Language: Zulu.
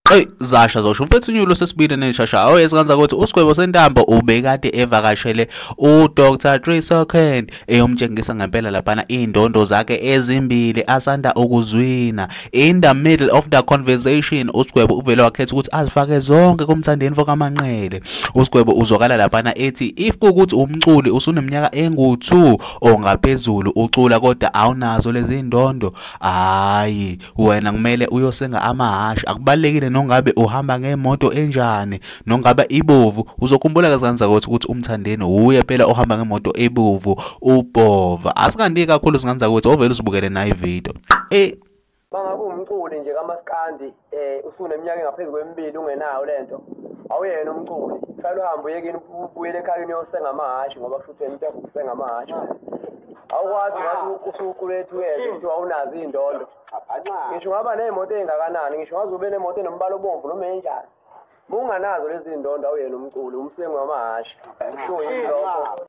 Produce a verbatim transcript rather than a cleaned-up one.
Hey Zasha zosho mfethu unyulo sesibili neshasha oyesikhanza ukuthi uSigwebo Sentambo ubekade evakashele uDoctor Triso Kent eyomtshengisa ngempela laphana indondo zakhe ezimbili asanda ukuzwina. In the middle of the conversation uSigwebo uvele wakhetha ukuthi azifake zonke kumthandeni vokaManqele. uSigwebo uzwakala laphana ethi if kukuthi umculi usuneminyaka engu two ongaphezulu ucula kodwa awunazo lezi ndondo, hayi wena kumele uyosenga amahashi. Akubalekile nongabe uhamba ngemoto enjani, nongabe ibovu, uzokhumbula kaZanza ukuthi umthandeni uye phela ohamba ngemoto ebovu ubova. Asikandi kakhulu singanza ukuthi ovela usibukele nayo ivideo. Eh Mangabe umculi nje kaMaskandi eh usuneminyaka engaphezulu kwemibili ungenayo lento, awuyena umculi. Kufanele uhambe uyekini ubuyele ekhaya uyosenga amahashi ngoba futhi into yokusenga amahashi. Awukwazi ukuthi usukulethu uyeze ukuthi awunazo indondo. Ngisho ngaba nemoto engakanani, ngisho wazi ube nemoto enombala obomvu noma enjani. Munganazo lezi ndondo awuyena umculi, umsengo wamahashi. Usho yini lokho?